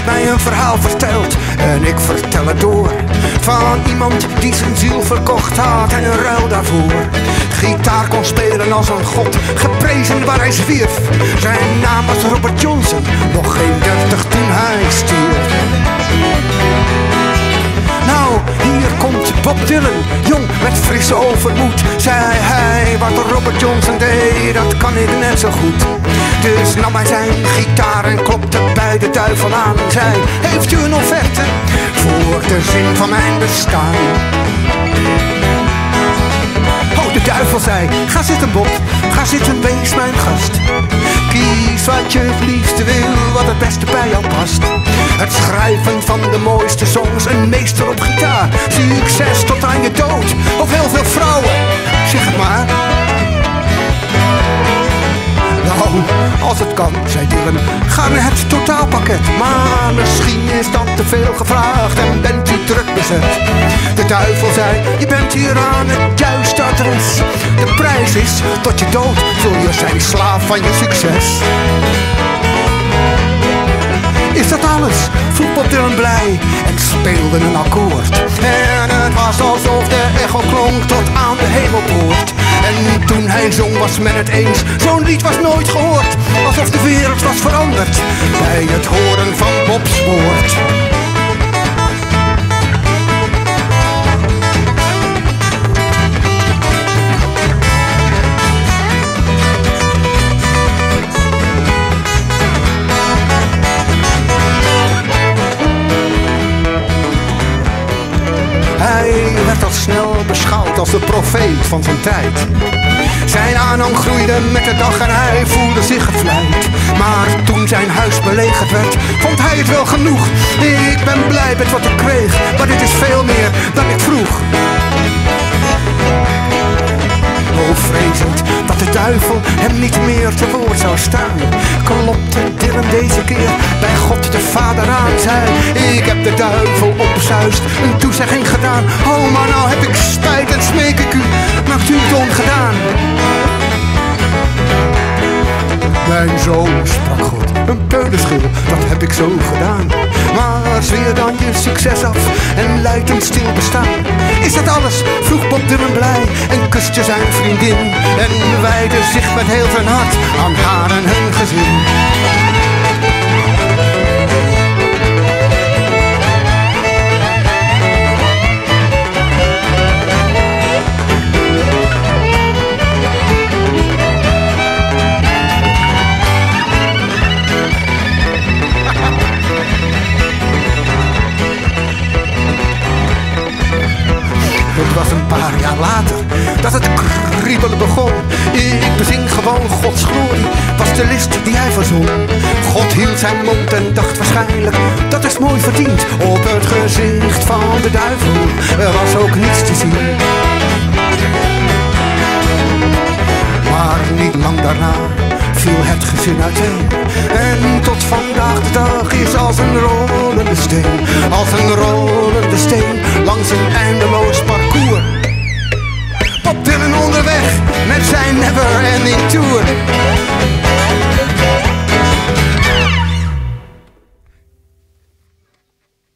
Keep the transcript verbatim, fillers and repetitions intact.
mij een verhaal verteld en ik vertel het door. Van iemand die zijn ziel verkocht had en een ruil daarvoor gitaar kon spelen als een god, geprezen waar hij zwierf. Zijn naam was Robert Johnson, nog geen dertig toen hij stierf. Nou, hier komt Bob Dylan, jong met frisse overmoed. Zei hij, wat Robert Johnson deed, dat kan ik net zo goed. Dus nam hij zijn gitaar en klopte bij de duivel aan. Zei, heeft u een offerte voor de zin van mijn bestaan? Oh, de duivel zei, ga zitten Bob, ga zitten, wees mijn gast. Kies wat je het liefste wil, wat het beste bij jou past. Het schrijven van de mooiste songs, een meester op gitaar. Succes tot aan je dood, of heel veel vrouwen, zeg het maar. Nou, als het kan, zei Dylan, ga naar het totaalpakket. Maar misschien is dat te veel gevraagd en bent u druk bezet. De duivel zei, je bent hier aan het juiste adres. De prijs is, tot je dood zul je zijn slaaf van je succes. Is dat alles? Vroeg Bob Dylan blij en speelde een akkoord. En het was alsof de echo klonk tot aan de hemelpoort. En toen hij zong was men het eens, zo'n lied was nooit gehoord. Alsof de wereld was veranderd bij het horen van Bob's woord. Hij werd al snel beschouwd als de profeet van zijn tijd. Zijn aanhang groeide met de dag en hij voelde zich gevleid. Maar toen zijn huis belegerd werd, vond hij het wel genoeg. Ik ben blij met wat ik kreeg, maar dit is veel meer dan ik vroeg. Oh, vrezend dat de duivel hem niet meer te woord zou staan, klopte Dylan deze keer bij God de Vader aan. Zei, ik heb de duivel opgezuist, een toezegging gedaan. Oh, maar nou heb ik spijt en smeek ik u, maakt u het ongedaan. Mijn zoon, sprak God, een peulenschil, dat heb ik zo gedaan. Maar zweer dan je succes af en leid een stil bestaan. Is dat alles? Vroeg Bob Dylan blij en kuste zijn vriendin. En wijdde zich met heel zijn hart aan haar en hun gezin. Het was een paar jaar later dat het kriebelen begon. Ik bezing gewoon Gods glorie, was de list die hij verzon. God hield zijn mond en dacht waarschijnlijk, dat is mooi verdiend. Op het gezicht van de duivel er was ook niets te zien. Maar niet lang daarna viel het gezin uiteen. En tot vandaag de dag is als een rollende steen.